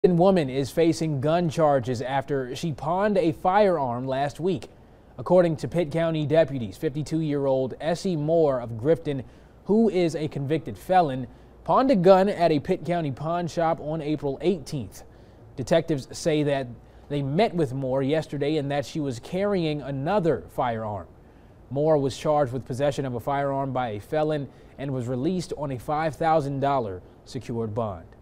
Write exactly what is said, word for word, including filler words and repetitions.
A woman is facing gun charges after she pawned a firearm last week. According to Pitt County deputies, fifty-two-year-old Essie Moore of Grifton, who is a convicted felon, pawned a gun at a Pitt County pawn shop on April eighteenth. Detectives say that they met with Moore yesterday and that she was carrying another firearm. Moore was charged with possession of a firearm by a felon and was released on a five thousand dollar secured bond.